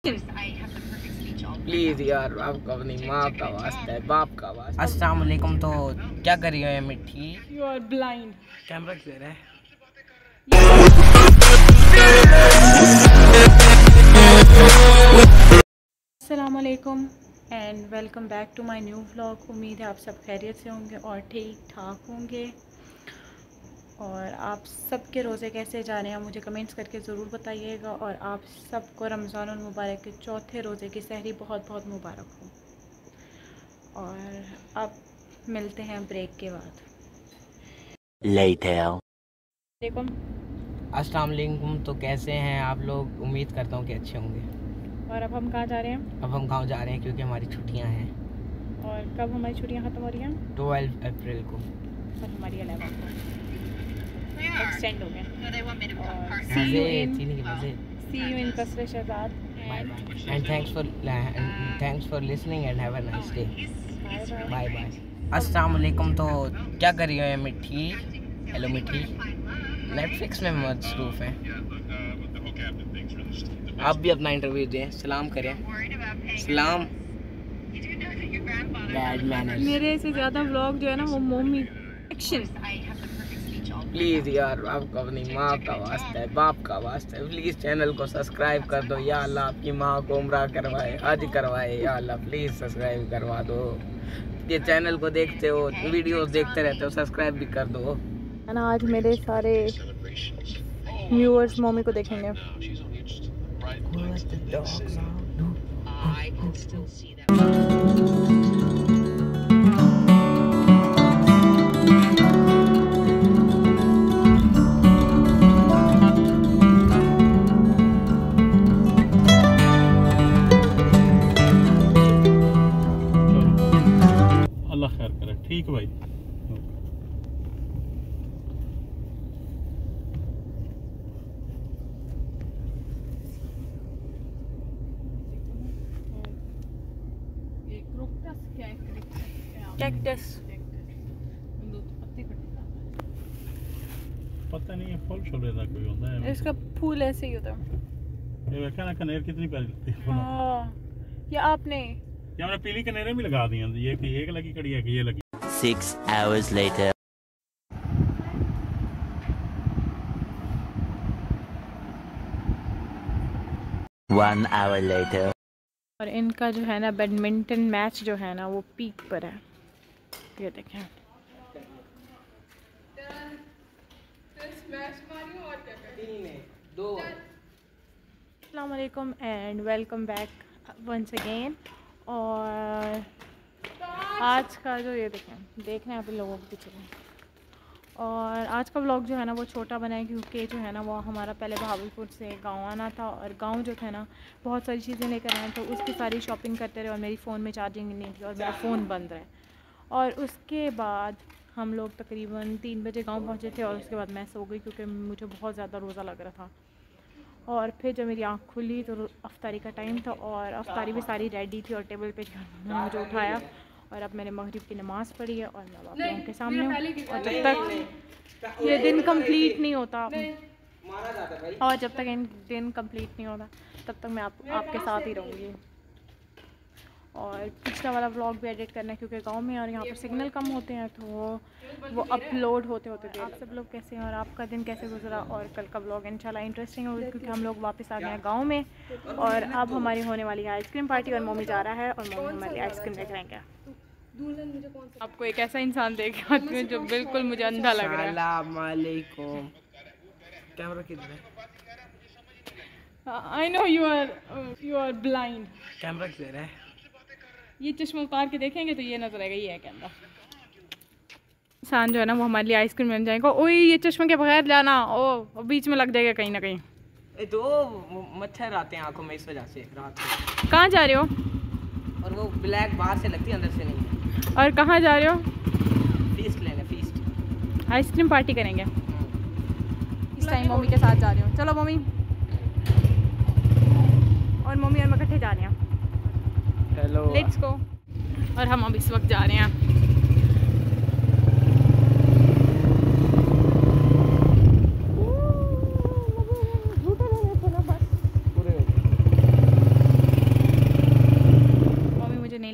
Please यार, आपको अपनी माँ का वास्ता है, बाप का वास्ता। अस्सलाम वालेकुम। तो क्या कर रही हो ये मिठी? You are blind. Camera clear है? अस्सलाम वालेकुम and welcome back to my new vlog. उम्मीद है आप सब खैरियत से होंगे और ठीक ठाक होंगे। और आप सब के रोज़े कैसे जा रहे हैं मुझे कमेंट्स करके ज़रूर बताइएगा। और आप सबको रमज़ान मुबारक के चौथे रोज़े की सहरी बहुत बहुत मुबारक हो। और अब मिलते हैं ब्रेक के बाद। अस्सलाम वालेकुम। तो कैसे हैं आप लोग? उम्मीद करता हूँ कि अच्छे होंगे। और अब हम कहाँ जा रहे हैं? अब हम गाँव जा रहे हैं क्योंकि हमारी छुट्टियाँ हैं। और कब हमारी छुट्टियाँ ख़त्म हो रही हैं? 12 अप्रैल को। और हमारी 11 को एक्सटेंड हो गए। See you in कसरे Shahzad. And thanks for listening and have a nice day. Bye bye. अस्सलाम वालेकुम। तो क्या कर रही हो ये मिठी? हेलो मिठी। नेटफ्लिक्स में मसरूफ़ हैं। आप भी अपना इंटरव्यू दें, सलाम करें। सलाम। Bad manners. मेरे से ज़्यादा व्लॉग जो है ना वो मोमी एक्शन। प्लीज़ यार, आपको अपनी माँ का वास्ता है, बाप का वास्ता है, प्लीज़ चैनल को सब्सक्राइब कर दो। या अल्लाह आपकी माँ को उम्रा करवाए, हज करवाए। या अल्लाह प्लीज़ सब्सक्राइब करवा दो। ये चैनल को देखते हो, वीडियोस देखते रहते हो, सब्सक्राइब भी कर दो। ना आज मेरे सारे व्यूअर्स मम्मी को देखेंगे। अल्लाह खैर करे। ठीक भाई। कैक्टस पता नहीं है फल छोले का कोई होता है। इसका फूल ऐसे ही होता है। ये देखा ना कनेर कितनी प्यारी लगती है। हाँ, ये आपने ये हमने पीली कनेरें भी लगा दी हैं। ये कि एक लगी कड़ी है कि ये लगी। 6 hours later. One hour later. और इनका जो है ना बैडमिंटन मैच जो है ना वो पीक पर है। ये देखें। अस्सलाम वालेकुम and welcome back once again. और आज का जो ये देखें देखना है आप लोगों के पीछे। और आज का व्लॉग जो है ना वो छोटा बना है क्योंकि जो है ना वो हमारा पहले भावलपुर से गांव आना था। और गांव जो था ना बहुत सारी चीज़ें लेकर आए तो उसकी सारी शॉपिंग करते रहे। और मेरी फ़ोन में चार्जिंग नहीं थी और मेरा फ़ोन बंद रहा। और उसके बाद हम लोग तकरीबन 3 बजे गांव पहुंचे थे। और उसके बाद मैं सो गई क्योंकि मुझे बहुत ज़्यादा रोज़ा लग रहा था। और फिर जब मेरी आँख खुली तो अफ्तारी का टाइम था और अफ्तारी भी सारी रेडी थी। और टेबल पे मुझे उठाया और अब मैंने मगरिब की नमाज़ पढ़ी है और मैं आप लोगों के सामने हूँ। और जब तक ये दिन कंप्लीट नहीं होता और जब तक दिन कंप्लीट नहीं होता तब तक मैं आपके साथ ही रहूँगी। और पिछला वाला व्लॉग भी एडिट करना है क्योंकि गांव में और यहाँ पर सिग्नल कम होते हैं तो वो अपलोड होते देर। आप सब लोग कैसे हैं और आपका दिन कैसे गुजरा? और कल का व्लॉग इंशाल्लाह इंटरेस्टिंग होगा क्योंकि हम लोग वापस आ गए हैं गाँव में। और अब हमारी होने वाली है आइसक्रीम पार्टी और मम्मी जा रहा है और मम्मी हमारे लिए आइसक्रीम लेकर आएंगे। आपको एक ऐसा इंसान देख रहा हूँ जो बिल्कुल मुझे अंधा लग रहा है। अस्सलाम वालेकुम। कैमरा किधर है? I know you are blind. Camera clear है? ये चश्मा उतार के देखेंगे तो ये नजर आएगा ये है कैमरा। इंसान जो है ना वो हमारे लिए आइसक्रीम लेने जाएगा। ओए ये चश्मे के बगैर जाना, ओ बीच में लग जाएगा कहीं ना कहीं। तो मच्छर आते हैं आंखों में इस वजह से रात को। कहाँ जा रहे हो? और वो ब्लैक बाहर से लगती है अंदर से नहीं है। और कहाँ जा रहे हो? फीस्ट लेने, फीस्ट आइसक्रीम पार्टी करेंगे। इस टाइम मम्मी के साथ जा रही हूँ। चलो मम्मी और मम्मी और मैं इकट्ठे जा रहे हैं। Hello let's go. और हम अब इस वक्त जा रहे हैं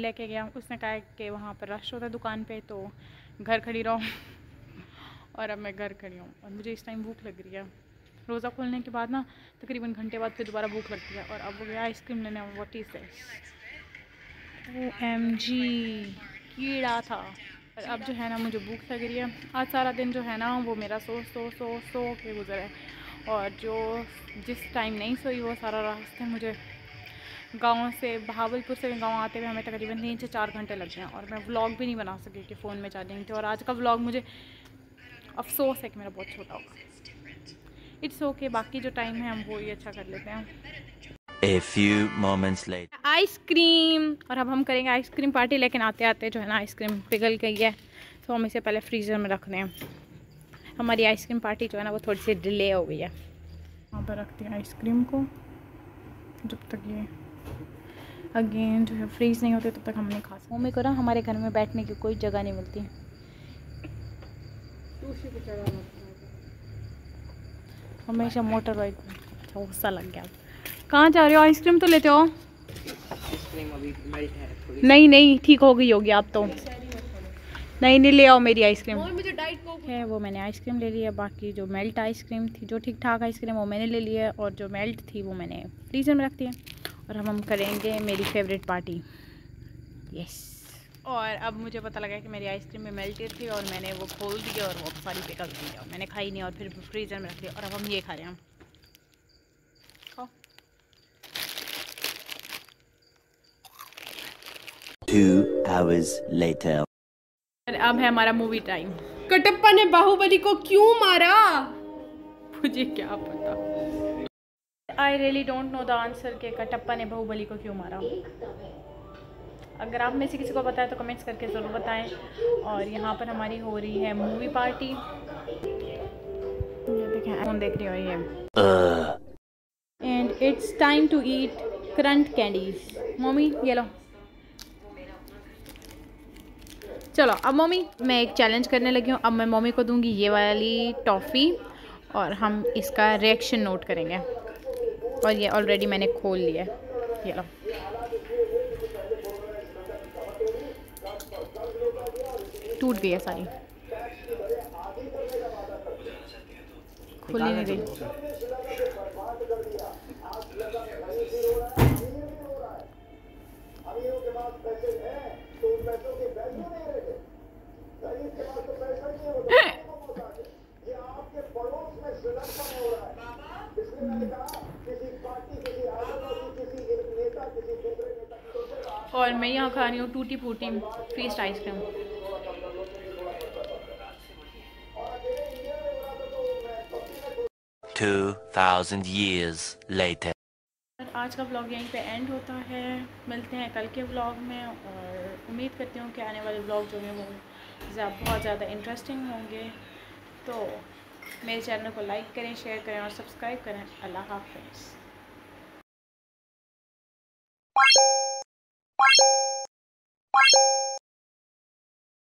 लेके गया, उसने कहा कि वहाँ पर रश होता है दुकान पे, तो घर खड़ी रहो। और अब मैं घर खड़ी हूँ और मुझे इस टाइम भूख लग रही है। रोज़ा खोलने के बाद ना तकरीबन घंटे बाद फिर दोबारा भूख लगती है। और अब वो गया आइसक्रीम लेने। What is this? OMG, कीड़ा था। और अब जो है ना मुझे भूख लग रही है। आज सारा दिन जो है ना वो मेरा सो के गुजरा है। और जो जिस टाइम नहीं सोई वो सारा रास्ते मुझे गाँव से, बहावलपुर से गाँव आते हुए हमें तकरीबन 3 से 4 घंटे लग गए। और मैं व्लॉग भी नहीं बना सकी कि फ़ोन में चार्जिंग थी। और आज का व्लॉग मुझे अफसोस है कि मेरा बहुत छोटा होगा। इट्स ओके, बाकी जो टाइम है हम वो ही अच्छा कर लेते हैं। A few moments later. Ice cream, और अब हम करेंगे आइसक्रीम पार्टी। लेकिन आते आते जो है ना आइसक्रीम पिघल गई है, तो हम इसे पहले फ्रीज़र में रख दें। हमारी आइसक्रीम पार्टी जो है ना वो थोड़ी सी डिले हो गई है। यहाँ पर रखते हैं आइसक्रीम को, जब तक ये अगेन जो है फ्रीज़ नहीं होते तब तक हम नहीं खा सकते। मम्मी को ना हमारे घर में बैठने की कोई जगह नहीं मिलती। हमेशा मोटर बाइक। अच्छा, गुस्सा लग गया। कहाँ जा रहे हो? आइसक्रीम तो लेते हो। आइसक्रीम अभी मेल्ट है थोड़ी। नहीं ठीक हो गई होगी आप तो। नहीं ले आओ मेरी आइसक्रीम। मुझे डाइट कोक है, वो मैंने आइसक्रीम ले ली है। बाकी जो मेल्ट आइसक्रीम थी, जो ठीक ठाक आइसक्रीम वो मैंने ले ली है। और जो मेल्ट थी वो मैंने फ्रीज़र में रख दी है। और हम करेंगे मेरी फेवरेट पार्टी। यस। और अब मुझे पता लगा कि मेरी आइसक्रीम में मेल्टेड थी और मैंने वो खोल दी और वो सारी पिघल दी और मैंने खाई नहीं और फिर फ्रीज़र में रख लिया। और अब हम ये खा रहे हैं। खाओ। 2 hours later. अब है हमारा मूवी टाइम। कटप्पा ने बाहुबली को क्यों मारा? मुझे क्या पता। I really don't know the answer के कटप्पा ने बाहुबली को क्यों मारा। अगर आप में से किसी को पता है तो कमेंट्स करके ज़रूर बताएं। और यहाँ पर हमारी हो रही है मूवी पार्टी। ये देखें, कौन देख रही हो ये। And it's time to eat crunch candies. Mummy ये लो। चलो अब मम्मी, मैं एक चैलेंज करने लगी हूँ। अब मैं मम्मी को दूंगी ये वाली टॉफ़ी और हम इसका रिएक्शन नोट करेंगे। और ये ऑलरेडी मैंने खोल लिया है। ये लो। टूट गई है सारी, खुली नहीं गई। और मैं यहाँ खा रही हूँ टूटी फूटी फ्रीज़ आइसक्रीम। 2000 years later. आज का व्लॉग यहीं पे एंड होता है। मिलते हैं कल के व्लॉग में। और उम्मीद करती हूँ कि आने वाले व्लॉग जो हैं वो बहुत ज़्यादा इंटरेस्टिंग होंगे। तो मेरे चैनल को लाइक करें, शेयर करें और सब्सक्राइब करें। अल्लाह हाफ़िज़।